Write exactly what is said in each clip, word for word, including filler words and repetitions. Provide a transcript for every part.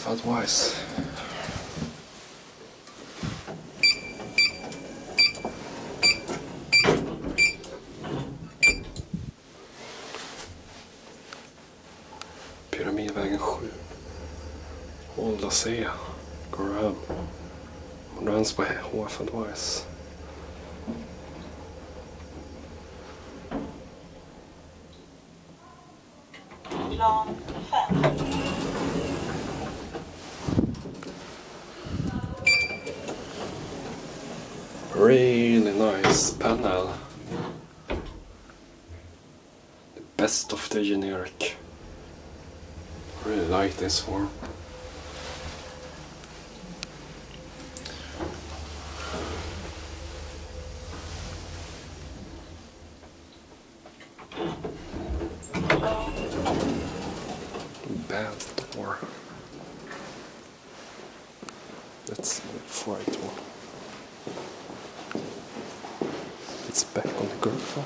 H F advice. Pyramidvägen sju. Hålla C. Graham. Runs by H F advice. Plan fem. Really nice panel. The best of the generic. Really like this one. Bad door. Let's see the right one. It's back on the ground floor.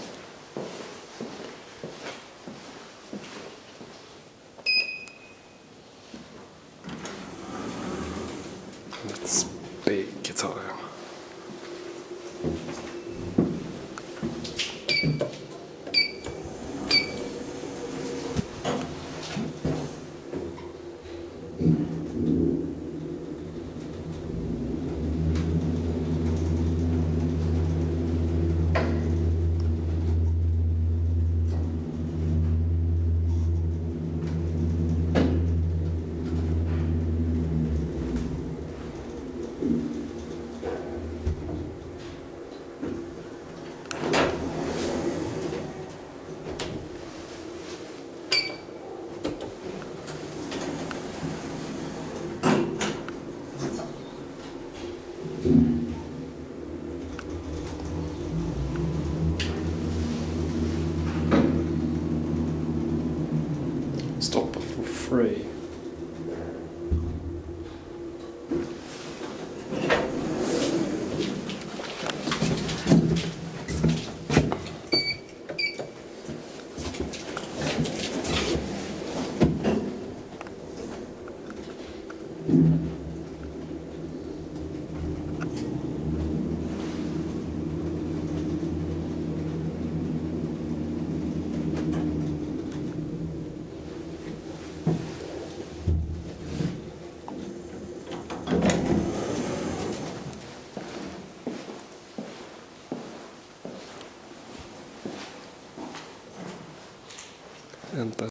Let's bake it time. Stop for free. And